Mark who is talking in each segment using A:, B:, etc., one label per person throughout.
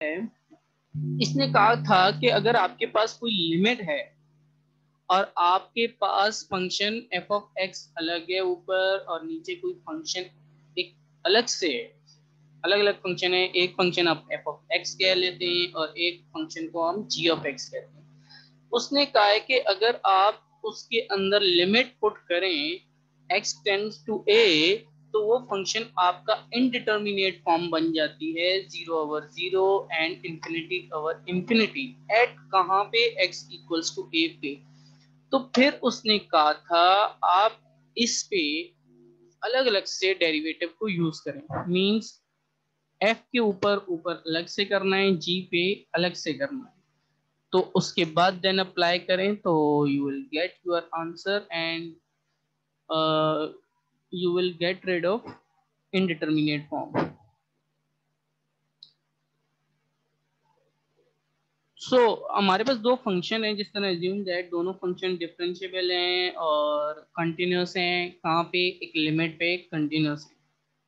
A: है, इसने कहा था कि अगर आपके पास कोई लिमिट है और आपके पास फंक्शन एफ ऑफ एक्स अलग है ऊपर और नीचे कोई फंक्शन एक अलग से है, अलग अलग फंक्शन है, एक फंक्शन आप एफ ऑफ एक्स कह लेते हैं और एक फंक्शन को हम जी ऑफ एक्स कहते हैं। उसने कहा है कि अगर आप उसके अंदर लिमिट पुट करें x टेंड्स टू a तो वो फंक्शन आपका इनडिटर्मिनेट फॉर्म बन जाती है 0/0 एंड इंफिनिटी एट कहाँ पे x इक्वल्स टू a पे। तो फिर उसने कहा था आप इस पे अलग अलग से डेरिवेटिव को यूज करें, मींस f के ऊपर ऊपर अलग से करना है, g पे अलग से करना है, तो उसके बाद देन अप्लाई करें तो you will get your answer and you will get rid of indeterminate form. So हमारे पास दो फंक्शन है, जिस तरह एज्यूम दैट दोनों फंक्शन डिफरेंशिएबल हैं और कंटिन्यूस हैं, कहाँ पे एक लिमिट पे कंटिन्यूस है।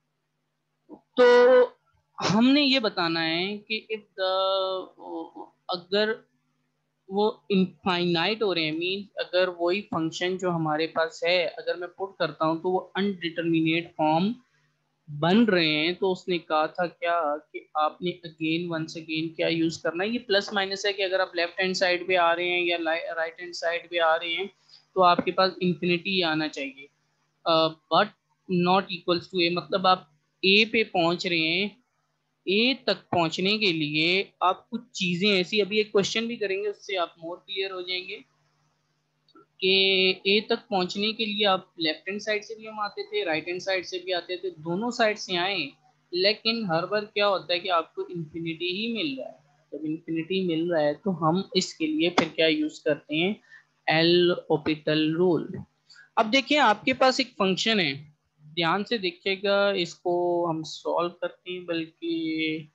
A: तो हमने ये बताना है कि इफ द अगर वो इनफाइनाइट हो रहे हैं, मीन अगर वही फंक्शन जो हमारे पास है अगर मैं पुट करता हूँ तो वो अनडिटर्मिनेट फॉर्म बन रहे हैं, तो उसने कहा था क्या कि आपने अगेन वंस अगेन क्या यूज करना है, ये प्लस माइनस है कि अगर आप लेफ्ट हैंड साइड पे आ रहे हैं या राइट हैंड साइड पे आ रहे हैं तो आपके पास इंफिनिटी आना चाहिए, but not equals to A, मतलब आप ए पे पहुंच रहे हैं, ए तक पहुंचने के लिए आप कुछ चीजें ऐसी, अभी एक क्वेश्चन भी करेंगे उससे आप मोर क्लियर हो जाएंगे कि ए तक पहुंचने के लिए आप लेफ्ट हैंड साइड से भी हम आते थे, राइट हैंड साइड से भी आते थे, दोनों साइड से आए, लेकिन हर बार क्या होता है कि आपको इंफिनिटी ही मिल रहा है। जब इंफिनिटी मिल रहा है तो हम इसके लिए फिर क्या यूज करते हैं, एल ऑपिटल रूल। अब देखिए आपके पास एक फंक्शन है, ध्यान से देखिएगा, इसको हम सॉल्व करते हैं, बल्कि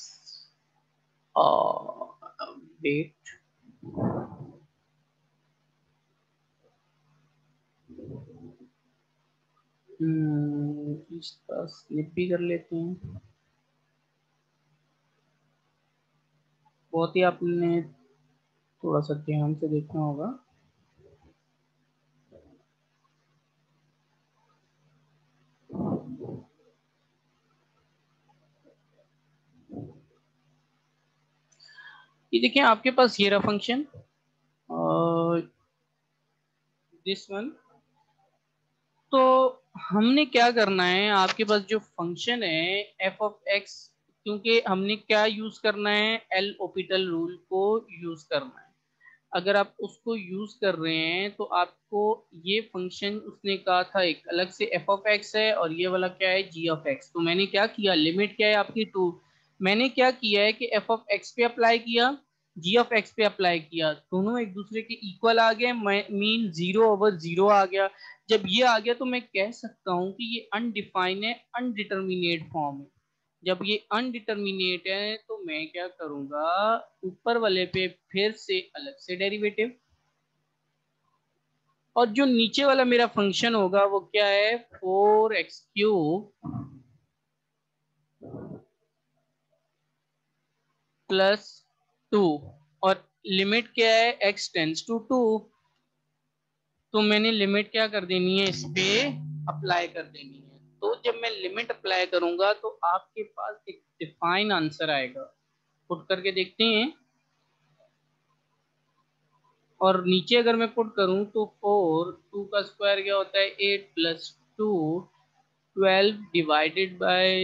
A: वेट, इसका स्लिप भी कर लेते हैं। बहुत ही आपने थोड़ा सा ध्यान से देखना होगा। ये देखिए आपके पास ये रहा फंक्शन और दिस वन। तो हमने क्या करना है, आपके पास जो फंक्शन है एफ ऑफ एक्स, क्योंकि हमने क्या यूज करना है, एल ऑपिटल रूल को यूज करना है। अगर आप उसको यूज कर रहे हैं तो आपको ये फंक्शन उसने कहा था एक अलग से एफ ऑफ एक्स है और ये वाला क्या है, जी ऑफ एक्स। तो मैंने क्या किया, लिमिट क्या है आपकी 2, मैंने क्या किया है कि एफ ऑफ एक्स पे अप्लाई किया, जी ऑफ एक्स पे अप्लाई किया, दोनों एक दूसरे के इक्वल आ गए, मीन 0/0 आ गया। जब ये आ गया तो मैं कह सकता हूं कि ये अनडिफाइन है, अनडिटर्मिनेट फॉर्म है। जब ये अनडिटर्मिनेट है तो मैं क्या करूंगा, ऊपर वाले पे फिर से अलग से डेरिवेटिव, और जो नीचे वाला मेरा फंक्शन होगा वो क्या है, 4x³ प्लस 2, और लिमिट क्या है, x टेंड्स टू 2। तो मैंने लिमिट क्या कर देनी है, इस पे अप्लाई कर देनी है। तो जब मैं लिमिट अप्लाई करूंगा तो आपके पास एक डिफाइन आंसर आएगा, पुट करके देखते हैं। और नीचे अगर मैं पुट करूं तो 4, 2 का स्क्वायर क्या होता है, 8 प्लस 2, 12 डिवाइडेड बाय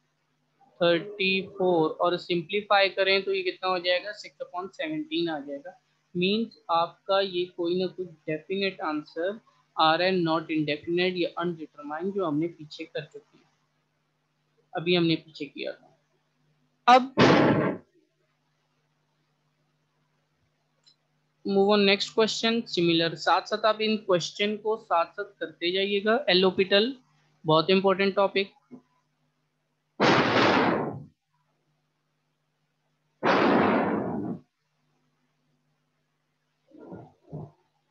A: 34, और सिंप्लीफाई करें तो ये कितना हो जाएगा, 6/17 आ जाएगा। मीन्स आपका ये कोई ना कुछ डेफिनेट आंसर आ रहा है, नॉट इंडेफिनेट या अनडिटरमाइंड, जो हमने पीछे कर चुके हैं, अभी हमने पीछे किया था। अब move on next question, similar, साथ साथ आप इन क्वेश्चन को साथ साथ करते जाइएगा। एलोपिटल बहुत important topic.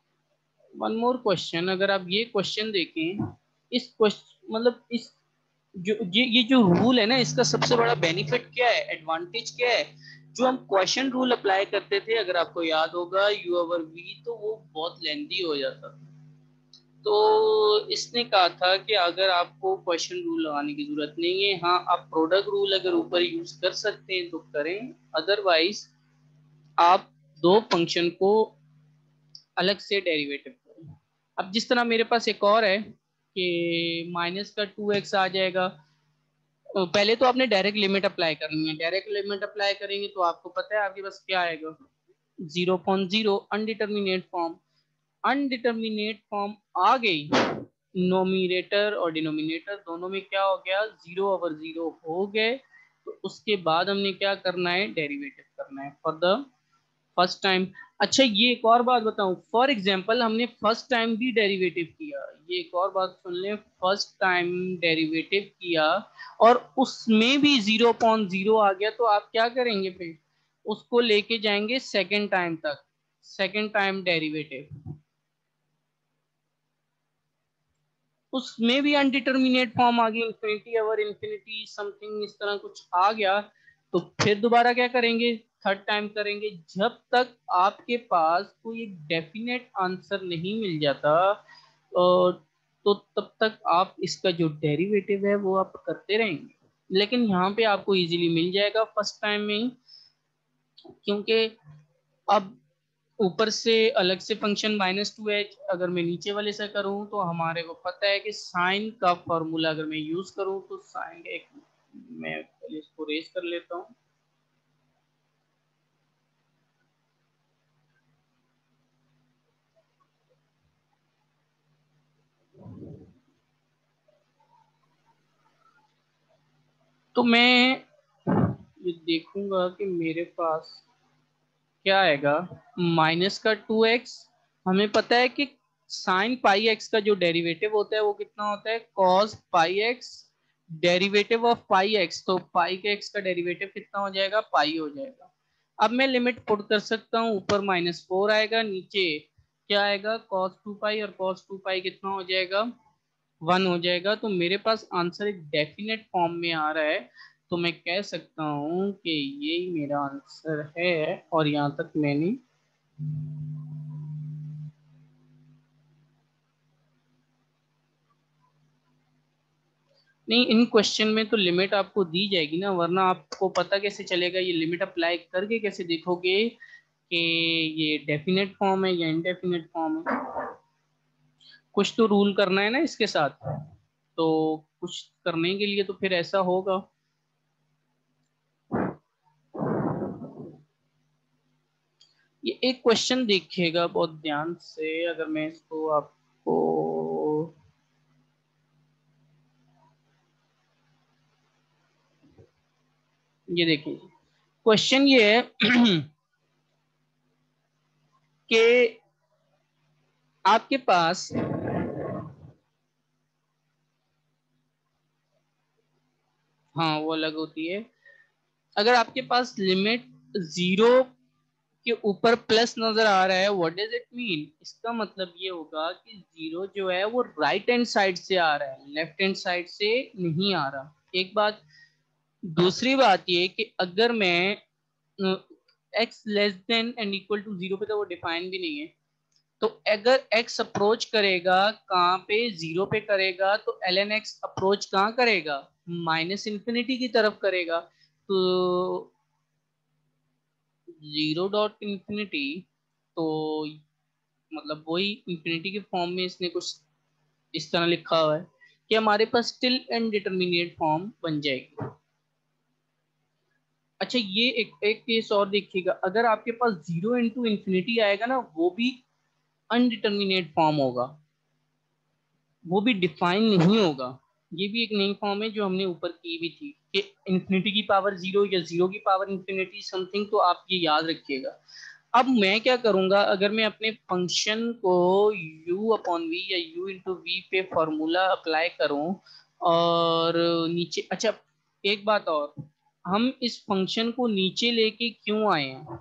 A: One more question, अगर आप ये क्वेश्चन देखें, इस क्वेश्चन मतलब इस जो ये जो रूल है ना, इसका सबसे बड़ा बेनिफिट क्या है, एडवांटेज क्या है, जो हम क्वेश्चन रूल अप्लाई करते थे, अगर आपको याद होगा यू ओवर वी, तो वो बहुत लेंदी हो जाता था। तो इसने कहा था कि अगर आपको क्वेश्चन रूल लगाने की जरूरत नहीं है, हाँ आप प्रोडक्ट रूल अगर ऊपर यूज कर सकते हैं तो करें, अदरवाइज आप दो फंक्शन को अलग से डेरिवेटिव करें। अब जिस तरह मेरे पास एक और है कि माइनस का 2x आ जाएगा, पहले तो आपने डायरेक्ट लिमिट अप्लाई करनी है। डायरेक्ट लिमिट अप्लाई करेंगे तो आपको पता है आपके पास क्या आएगा, 0.0 अनडिटर्मिनेट फॉर्म। अनडिटर्मिनेट फॉर्म आ गई, नोमिनेटर और डिनोमिनेटर दोनों में क्या हो गया, 0/0 हो गए। तो उसके बाद हमने क्या करना है, डेरिवेटिव करना है फॉर द फर्स्ट टाइम। अच्छा ये एक और बात बताऊं, फॉर एग्जांपल हमने फर्स्ट टाइम भी डेरिवेटिव किया, ये एक और बात सुन लें, फर्स्ट टाइम डेरिवेटिव किया और उसमें भी 0.0 आ गया, तो आप क्या करेंगे फिर, उसको लेके जाएंगे सेकंड टाइम तक, सेकंड टाइम डेरिवेटिव, उसमें भी अनडिटर्मिनेट फॉर्म आ गई, इंफिनिटी ओवर इंफिनिटी समथिंग इस तरह कुछ आ गया, तो फिर दोबारा क्या करेंगे, थर्ड टाइम करेंगे, जब तक आपके पास कोई एक डेफिनेट आंसर नहीं मिल जाता। तो तब तक आप इसका जो डेरिवेटिव है वो आप करते रहेंगे, लेकिन यहाँ पे आपको इजीली मिल जाएगा फर्स्ट टाइम में ही, क्योंकि अब ऊपर से अलग से फंक्शन -2h अगर मैं नीचे वाले से करूं, तो हमारे को पता है कि साइन का फॉर्मूला अगर मैं यूज करूं तो साइन, एक मैं पहले इसको रेज कर लेता हूं। तो मैं ये देखूंगा कि मेरे पास क्या आएगा, माइनस का 2x, हमें पता है कि साइन पाई एक्स का जो डेरिवेटिव होता है वो कितना होता है, cos pi X, derivative of pi X, तो पाई के एक्स का डेरिवेटिव कितना हो जाएगा, पाई हो जाएगा। अब मैं लिमिट पुट कर सकता हूँ, ऊपर -4 आएगा, नीचे क्या आएगा, cos 2 पाई, और cos 2 पाई कितना हो जाएगा, 1 हो जाएगा। तो मेरे पास आंसर एक डेफिनेट फॉर्म में आ रहा है, तो मैं कह सकता हूँ कि यही मेरा आंसर है, और यहाँ तक मैंने नहीं, इन क्वेश्चन में तो लिमिट आपको दी जाएगी ना, वरना आपको पता कैसे चलेगा, ये लिमिट अप्लाई करके कैसे देखोगे कि ये डेफिनेट फॉर्म है या इनडेफिनेट फॉर्म है। कुछ तो रूल करना है ना इसके साथ, तो कुछ करने के लिए तो फिर ऐसा होगा। ये एक क्वेश्चन देखिएगा बहुत ध्यान से, अगर मैं इसको आपको, ये देखिए क्वेश्चन ये है कि आपके पास, हाँ वो अलग होती है, अगर आपके पास लिमिट जीरो के ऊपर प्लस नजर आ रहा है, व्हाट डज इट मीन, इसका मतलब ये होगा कि जीरो जो है वो राइट हैंड साइड से आ रहा है, लेफ्ट हैंड साइड से नहीं आ रहा, एक बात। दूसरी बात ये कि अगर मैं X less than and equal to zero पे, तो वो डिफाइन भी नहीं है, तो अगर x अप्रोच करेगा कहाँ पे, जीरो पे करेगा, तो ln x अप्रोच कहाँ करेगा, -इंफिनिटी की तरफ करेगा, तो (0.इंफिनिटी), तो मतलब वही इंफिनिटी के फॉर्म में इसने कुछ इस तरह लिखा हुआ है कि हमारे पास स्टिल इनडिटरमिनेट फॉर्म बन जाएगी। अच्छा ये एक केस और देखिएगा, अगर आपके पास 0 × इंफिनिटी आएगा ना, वो भी अनडिटरमिनेट फॉर्म होगा, वो भी डिफाइन नहीं होगा। ये भी एक नई फॉर्म है जो हमने ऊपर की भी थी कि इंफिनिटी की पावर 0 या 0 की पावर इंफिनिटी समथिंग, तो आप ये याद रखिएगा। अब मैं क्या करूंगा, अगर मैं अपने फंक्शन को u/v या u×v पे फॉर्मूला अप्लाई करूं, और नीचे, अच्छा एक बात और, हम इस फंक्शन को नीचे लेके क्यों आए हैं,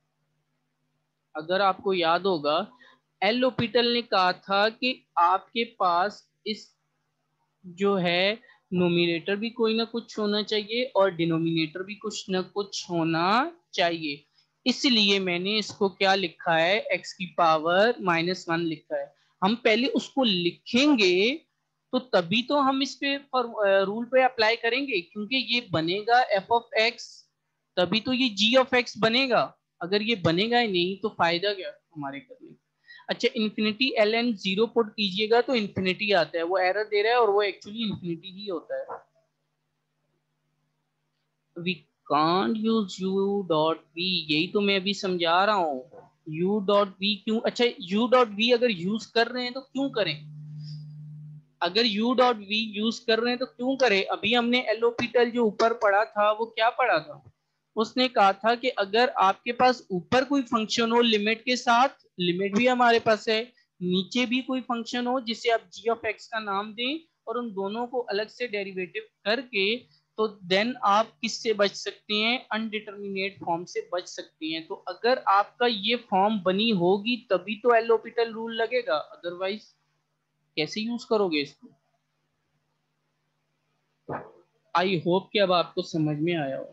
A: अगर आपको याद होगा, एल ओपिटल ने कहा था कि आपके पास इस जो है नोमिनेटर भी कोई ना कुछ होना चाहिए और डिनोमिनेटर भी कुछ ना कुछ होना चाहिए। इसलिए मैंने इसको क्या लिखा है, x की पावर -1 लिखा है। हम पहले उसको लिखेंगे तो तभी तो हम इस पे रूल पे अप्लाई करेंगे, क्योंकि ये बनेगा f ऑफ x, तभी तो ये g ऑफ x बनेगा। अगर ये बनेगा ही नहीं तो फायदा क्या हमारे करने का। अच्छा, इन्फिनिटी ln 0 पुट कीजिएगा तो इन्फिनिटी आता है, वो एरर दे रहा है और वो एक्चुअली इन्फिनिटी ही होता है। We can't use u dot v, यही तो मैं अभी समझा रहा हूँ। u डॉट v क्यों, अच्छा u डॉट v अगर यूज कर रहे हैं तो क्यों करें, अगर u डॉट v यूज कर रहे हैं तो क्यों करें। अभी हमने एलोपिटल जो ऊपर पढ़ा था वो क्या पढ़ा था, उसने कहा था कि अगर आपके पास ऊपर कोई फंक्शन हो लिमिट के साथ, लिमिट भी हमारे पास है, नीचे भी कोई फंक्शन हो जिसे आप g ऑफ x का नाम दें और उन दोनों को अलग से डेरिवेटिव करके, तो देन आप किससे बच सकते हैं, अनडिटर्मिनेट फॉर्म से बच सकते हैं। तो अगर आपका ये फॉर्म बनी होगी तभी तो एलोपिटल रूल लगेगा, अदरवाइज कैसे यूज करोगे इसको। आई होप कि अब आपको समझ में आया हो।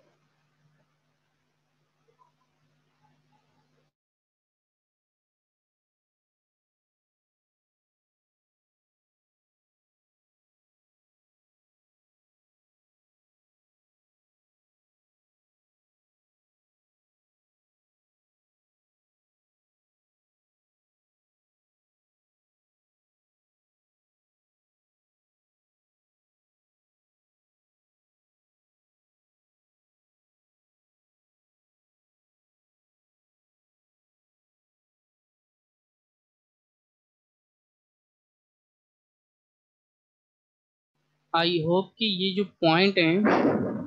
A: आई होप कि ये जो पॉइंट है,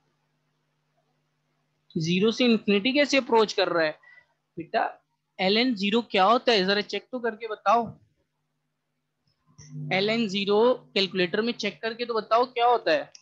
A: जीरो से इंफिनिटी कैसे अप्रोच कर रहा है बेटा, ln जीरो क्या होता है जरा चेक तो करके बताओ। ln जीरो कैलकुलेटर में चेक करके तो बताओ क्या होता है।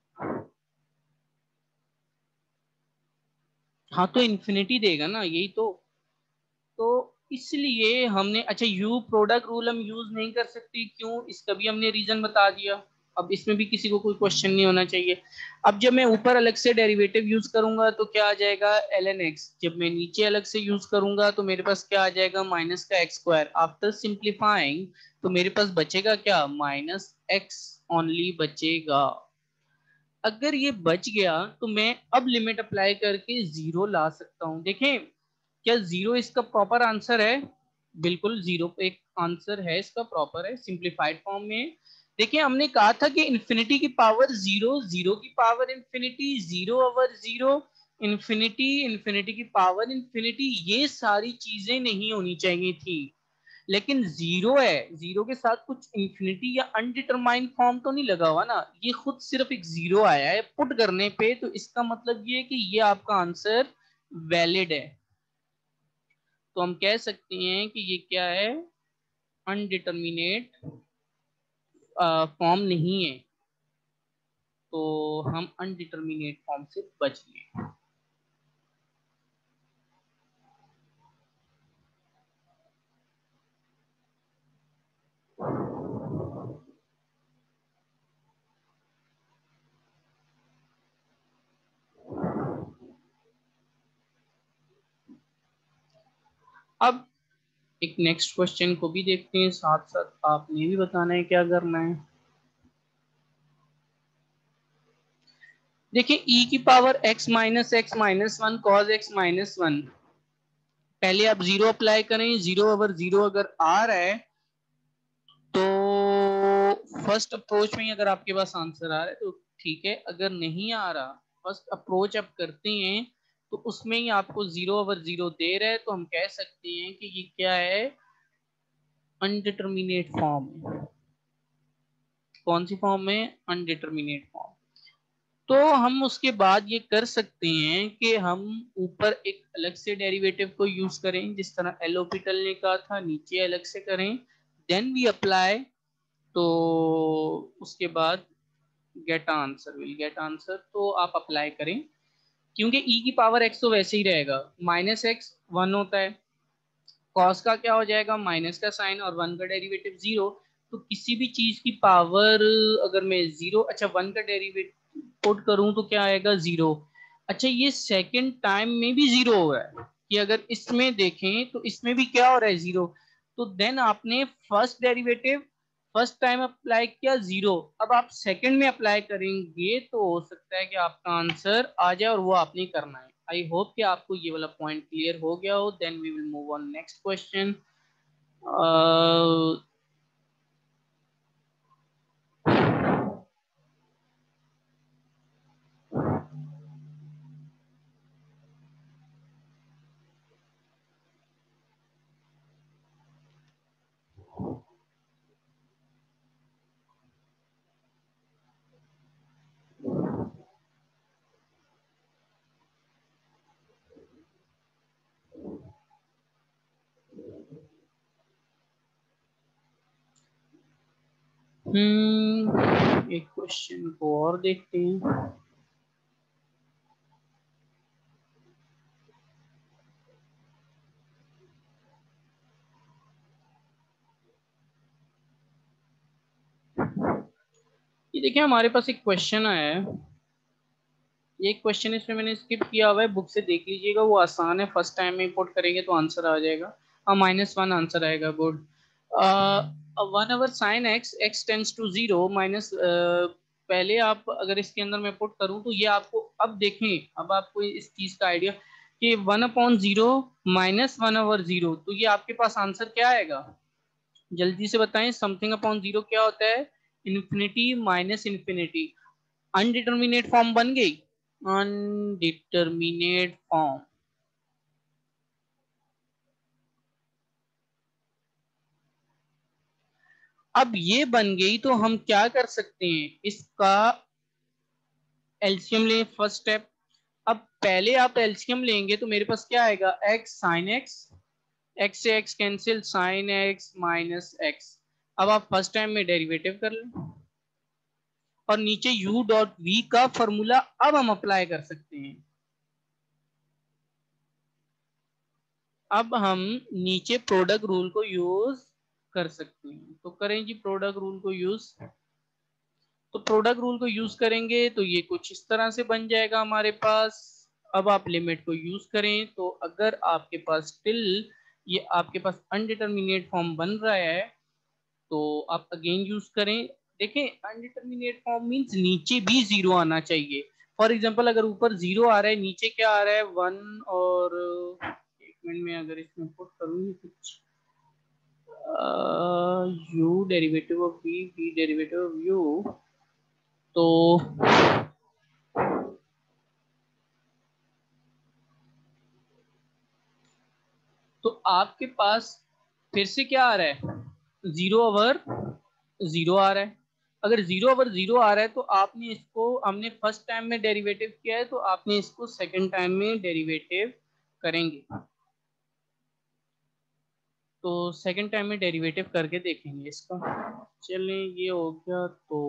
A: हाँ तो इन्फिनिटी देगा ना, यही तो इसलिए हमने, अच्छा यू प्रोडक्ट रूल हम यूज नहीं कर सकते क्यों, इसका भी हमने रीजन बता दिया। अब इसमें भी किसी को कोई क्वेश्चन नहीं होना चाहिए। अब जब मैं ऊपर अलग से डेरिवेटिव यूज करूंगा तो क्या आ जाएगा ln x, जब मैं नीचे अलग से यूज करूंगा तो मेरे पास क्या आ जाएगा माइनस का एक्स स्क्वायर। आफ्टर सिंप्लीफाइंग तो मेरे पास बचेगा क्या, -x ओनली बचेगा। अगर ये बच गया तो मैं अब लिमिट अप्लाई करके जीरो ला सकता हूं। देखें क्या जीरो इसका प्रॉपर आंसर है, बिल्कुल जीरो पे एक आंसर है इसका, प्रॉपर है सिंप्लीफाइड फॉर्म में। देखिए हमने कहा था कि इंफिनिटी की पावर जीरो, जीरो की power infinity, zero over zero infinity, infinity की पावर इंफिनिटी, ये सारी चीजें नहीं होनी चाहिए थी। लेकिन जीरो है, जीरो के साथ कुछ इंफिनिटी या अनडिटरमाइंड फॉर्म तो नहीं लगा हुआ ना, ये खुद सिर्फ एक जीरो आया है पुट करने पे, तो इसका मतलब ये है कि ये आपका आंसर वैलिड है। तो हम कह सकते हैं कि ये क्या है, अनडिटर्मिनेट फॉर्म नहीं है, तो हम अनडिटर्मिनेट फॉर्म से बच गए। अब एक नेक्स्ट क्वेश्चन को भी देखते हैं, साथ साथ आपने भी बताना है क्या करना है। देखिए e की पावर x-1 cos x-1, पहले आप जीरो अप्लाई करें, जीरो ओवर जीरो अगर आ रहा है तो फर्स्ट अप्रोच में ही अगर आपके पास आंसर आ रहा है तो ठीक है, अगर नहीं आ रहा, फर्स्ट अप्रोच आप करते हैं तो उसमें ही आपको जीरो ओवर जीरो दे रहा है, तो हम कह सकते हैं कि ये क्या है, अनडिटर्मिनेट फॉर्म है। कौन सी फॉर्म है, अनडिटर्मिनेट फॉर्म। तो हम उसके बाद ये कर सकते हैं कि हम ऊपर एक अलग से डेरिवेटिव को यूज करें, जिस तरह एलोपिटल ने कहा था नीचे अलग से करें, देन वी अप्लाई, तो उसके बाद get answer, will get answer, तो आप अप्लाई करें। क्योंकि e की पावर x तो वैसे ही रहेगा, -x 1 होता है, cos का क्या हो जाएगा, माइनस का साइन और 1 का डेरिवेटिव 0, तो किसी भी चीज की पावर अगर मैं जीरो, अच्छा वन का डेरिवेटिव पुट करूं तो क्या आएगा, जीरो। अच्छा ये सेकंड टाइम में भी जीरो हो रहा है, कि अगर इसमें देखें तो इसमें भी क्या हो रहा है, जीरो। तो देन आपने first derivative first time apply किया, जीरो। अब आप सेकंड में अप्लाई करेंगे तो हो सकता है कि आपका आंसर आ जाए, और वो आपने करना है। आई होप कि आपको ये वाला पॉइंट क्लियर हो गया हो। Then we will move on next question. एक क्वेश्चन को और देखते हैं। ये देखिए हमारे पास एक क्वेश्चन आया है। ये क्वेश्चन इसमें मैंने स्किप किया हुआ है, बुक से देख लीजिएगा, वो आसान है। फर्स्ट टाइम में इंपोर्ट करेंगे तो आंसर आ जाएगा। हाँ, -1 आंसर आएगा। Good. 1 over sine X, X tends to zero minus, पहले आप अगर इसके अंदर मैं पुट करूं तो ये आपको, अब देखें, अब आपको इस चीज का आइडिया कि 1/0 -1/0, तो ये आपके पास आंसर क्या आएगा, जल्दी से बताएं। समथिंग अपॉन जीरो क्या होता है, infinity minus infinity. Indeterminate form बन गई, अनडिटर्मिनेट फॉर्म। अब ये बन गई तो हम क्या कर सकते हैं, इसका एलसीएम ले, फर्स्ट स्टेप। अब पहले आप एलसीएम लेंगे तो मेरे पास क्या आएगा, एक्स साइन एक्स, एक्स से X cancel, sine X minus X. अब आप फर्स्ट टाइम में डेरिवेटिव कर लें, और नीचे u डॉट v का फॉर्मूला अब हम अप्लाई कर सकते हैं। अब हम नीचे प्रोडक्ट रूल को यूज कर सकते हैं, तो करें जी प्रोडक्ट रूल को यूज। तो प्रोडक्ट रूल को यूज करेंगे तो ये कुछ इस तरह से बन जाएगा हमारे पास। अब आप लिमिट को यूज करें तो अगर आपके पास स्टिल ये आपके पास अनडिटर्मिनेट फॉर्म बन रहा है तो आप अगेन यूज करें। देखें, अनडिटर्मिनेट फॉर्म मींस नीचे भी जीरो आना चाहिए। फॉर एग्जांपल अगर ऊपर जीरो आ रहा है, नीचे क्या आ रहा है, वन। और एक मिनट में अगर इसमें पुट करूँ कुछ, U derivative of V, V derivative of U, तो आपके पास फिर से क्या आ रहा है, 0/0 आ रहा है। अगर 0/0 आ रहा है तो आपने इसको, हमने फर्स्ट टाइम में डेरिवेटिव किया है तो आपने इसको सेकंड टाइम में डेरिवेटिव करेंगे। तो सेकंड टाइम में डेरिवेटिव करके देखेंगे इसका। चलें, ये हो गया तो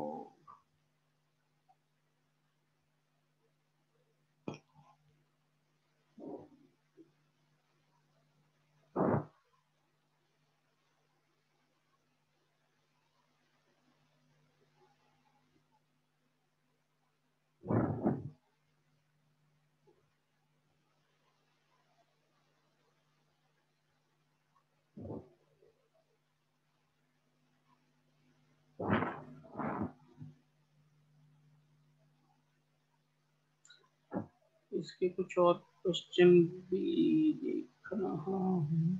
A: इसके कुछ और क्वेश्चन भी देख रहा हूँ।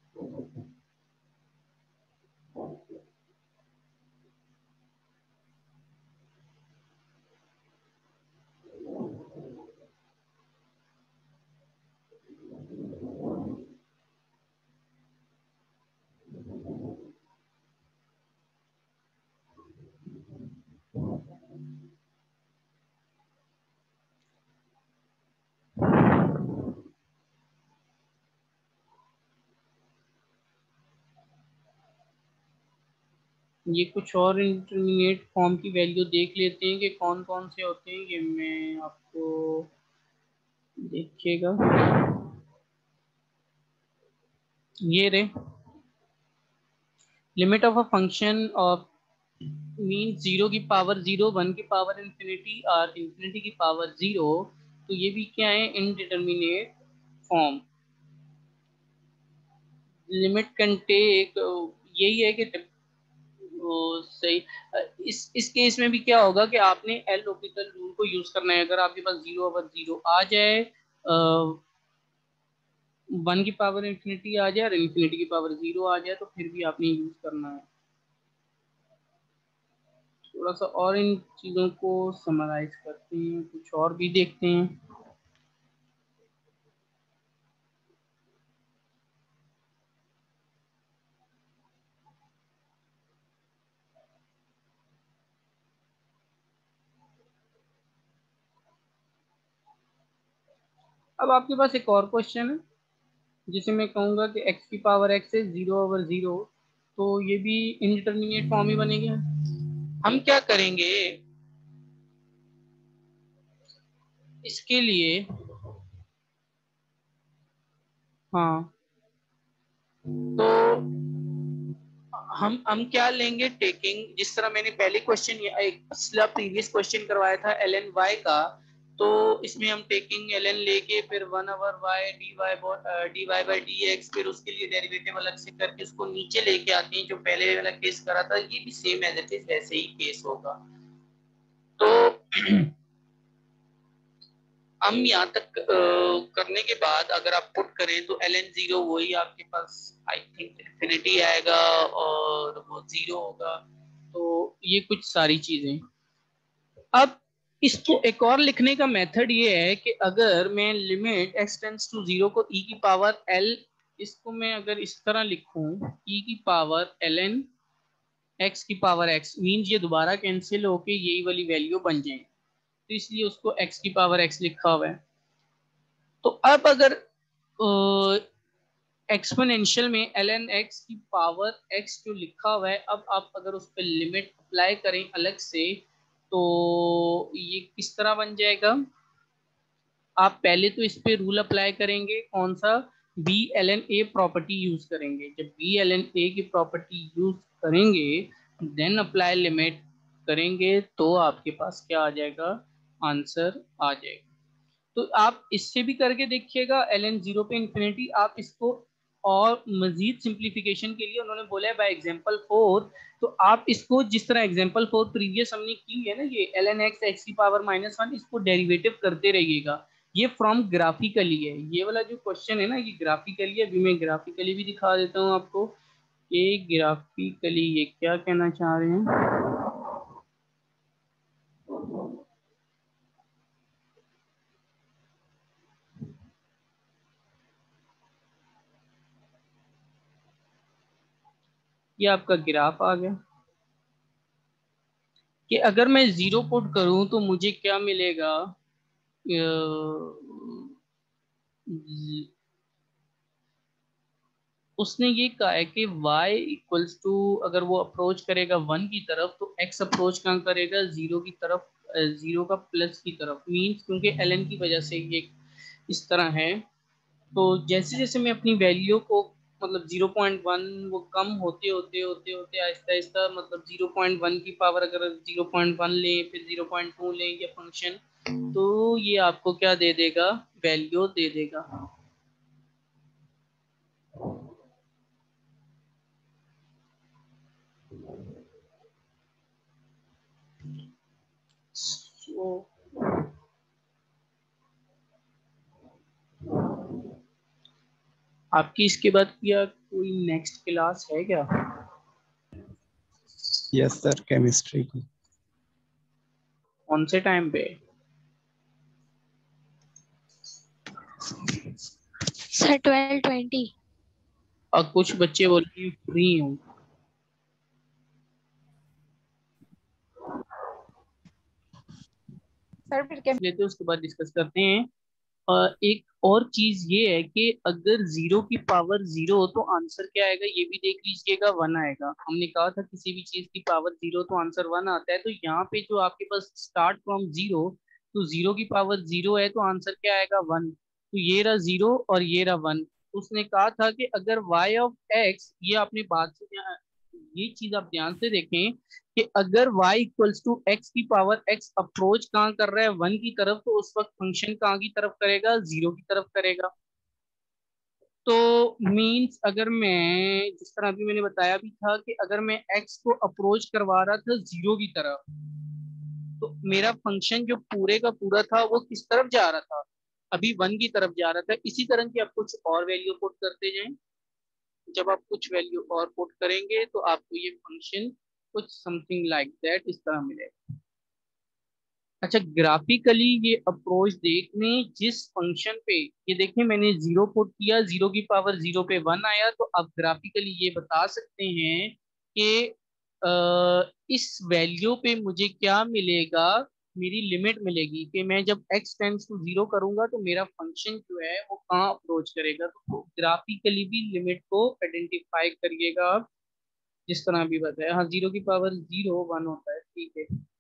A: ये कुछ और इंटरमीडिएट फॉर्म की वैल्यू देख लेते हैं कि कौन कौन से होते हैं। ये मैं आपको देखिएगा, ये रे, limit of a function of mean 0 की पावर 0, 1 की पावर इंफिनिटी और इंफिनिटी की पावर 0, तो ये भी क्या है, indeterminate form. Limit can take, यही है कि सही। इस केस में भी क्या होगा कि आपने एल लॉपिटल रूल को यूज करना है। अगर आपके पास 0/0 आ जाए, 1 की पावर इंफिनिटी आ जाए और इंफिनिटी की पावर 0 आ जाए, तो फिर भी आपने यूज करना है। थोड़ा सा और इन चीजों को समराइज करते हैं, कुछ और भी देखते हैं। अब आपके पास एक और क्वेश्चन है जिसे मैं कहूंगा कि x की पावर x है 0/0, तो ये भी इनडिटरमिनेट फॉर्म ही बनेगा। हम क्या करेंगे इसके लिए, हाँ, तो हम क्या लेंगे, टेकिंग जिस तरह मैंने पहले क्वेश्चन एक पिछला प्रीवियस क्वेश्चन करवाया था ln y का, तो इसमें हम टेकिंग ln लेके फिर 1/y dy/dx, फिर उसके लिए डेरिवेटिव अलग से करके उसको नीचे लेके आते हैं, जो पहले वाला केस करा था ये भी सेम एज इट इज वैसे ही केस होगा। तो हम यहाँ तक करने के बाद अगर आप पुट करें तो ln 0 वही आपके पास आई थिंक इंफिनिटी आएगा और वो 0 होगा। तो ये कुछ सारी चीजें। अब इसको एक और लिखने का मेथड ये है कि अगर मैं लिमिट x टेंड्स टू 0 को e की पावर l, इसको मैं अगर इस तरह लिखूं e की पावर ln x की पावर x, मीन्स ये दोबारा कैंसिल होके यही वाली वैल्यू बन जाए, तो इसलिए उसको x की पावर x लिखा हुआ है। तो अब अगर एक्सपोनेंशियल में ln x की पावर x जो लिखा हुआ है, अब आप अगर उस पर लिमिट अप्लाई करें अलग से, तो ये किस तरह बन जाएगा। आप पहले तो इस पे रूल अप्लाई करेंगे, कौन सा, B L N A property use करेंगे। जब बी एल एन ए की प्रॉपर्टी यूज करेंगे, देन अप्लाई लिमिट करेंगे, तो आपके पास क्या आ जाएगा, आंसर आ जाएगा। तो आप इससे भी करके देखिएगा ln 0 पे इंफिनिटी। आप इसको और मजीद सिंप्लीफिकेशन के लिए उन्होंने बोला है बाय एग्जांपल 4, तो आप इसको जिस तरह एग्जांपल 4 प्रीवियस हमने की है ना, ये ln x की पावर -1, इसको डेरिवेटिव करते रहिएगा। ये फ्रॉम ग्राफिकली है, ये वाला जो क्वेश्चन है ना, ये ग्राफिकली है। अभी मैं ग्राफिकली भी दिखा देता हूँ आपको कि ग्राफिकली ये क्या कहना चाह रहे हैं। ये आपका ग्राफ आ गया कि अगर मैं 0 पुट करूं तो मुझे क्या मिलेगा। उसने ये कहा है कि y इक्वल्स टू, अगर वो अप्रोच करेगा 1 की तरफ, तो x अप्रोच कहाँ करेगा, 0 की तरफ, 0 का प्लस की तरफ, मीन्स क्योंकि ln की वजह से ये इस तरह है। तो जैसे जैसे मैं अपनी वैल्यू को, मतलब 0.1 वो कम होते होते होते होते आहिस्ता आहिस्ता, मतलब 0.1 की पावर अगर 0.1 लें फिर 0.2 लें ये फंक्शन, तो ये आपको क्या दे देगा, वैल्यू दे देगा। So, आपकी इसके बाद क्या कोई नेक्स्ट क्लास है क्या।
B: यस सर, केमिस्ट्री की।
A: कौन से टाइम पे।
C: सर 12:20।
A: और कुछ बच्चे बोल रहे हैं फ्री हूँ।
C: सर फिर
A: लेते उसके बाद डिस्कस करते हैं। एक और चीज ये है कि अगर 0 की पावर 0 हो तो आंसर क्या आएगा, ये भी देख लीजिएगा, 1 आएगा। हमने कहा था किसी भी चीज की पावर 0 तो आंसर 1 आता है। तो यहाँ पे जो आपके पास स्टार्ट फ्रॉम 0, तो 0 की पावर 0 है तो आंसर क्या आएगा, 1। तो ये रहा 0 और ये रहा 1। उसने कहा था कि अगर y ऑफ x, ये आपने बात से ये चीज आप ध्यान से देखें कि अगर y इक्वल्स टू एक्स की पावर x अप्रोच कहाँ कर रहा है 1 की तरफ, तो उस वक्त फंक्शन कहाँ की तरफ करेगा, 0 की तरफ करेगा। तो मींस अगर मैं जिस तरह अभी मैंने बताया भी था कि अगर मैं x को अप्रोच करवा रहा था 0 की तरफ, तो मेरा फंक्शन जो पूरे का पूरा था वो किस तरफ जा रहा था, अभी 1 की तरफ जा रहा था। इसी तरह की आप कुछ और वैल्यू पुट करते जाएं। जब आप कुछ वैल्यू और पुट करेंगे तो आपको ये फंक्शन कुछ समथिंग लाइक दैट इस तरह मिलेगा। अच्छा, ग्राफिकली ये अप्रोच देखने जिस फंक्शन पे, ये देखें मैंने 0 पुट किया, 0 की पावर 0 पे 1 आया, तो आप ग्राफिकली ये बता सकते हैं कि इस वैल्यू पे मुझे क्या मिलेगा, मेरी लिमिट मिलेगी कि मैं जब x टेंड्स टू 0 करूंगा तो मेरा फंक्शन जो है वो कहाँ अप्रोच करेगा। तो ग्राफिकली भी लिमिट को आइडेंटिफाई करिएगा आप, जिस तरह भी बताया। हाँ, 0 की पावर 0 1 होता है, ठीक है।